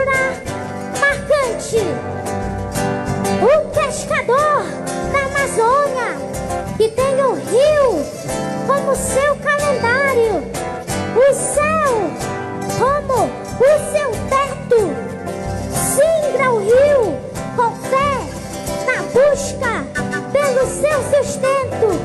figura marcante, o pescador da Amazônia, que tem o rio como seu calendário, o céu como o seu teto. Singra o rio com fé na busca pelo seu sustento.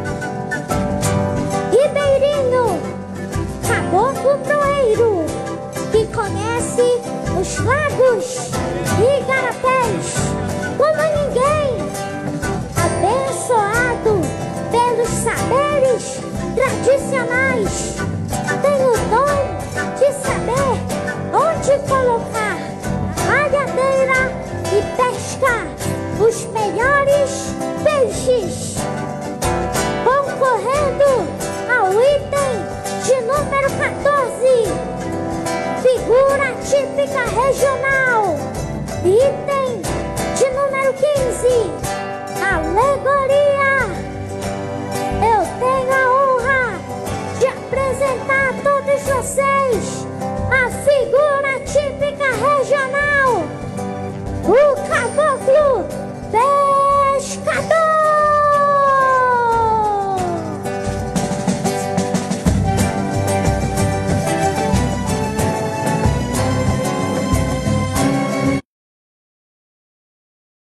Ribeirinho, caboclo proeiro, que conhece os lagos e igarapés como ninguém, abençoado pelos saberes tradicionais, tem o dom de saber onde colocar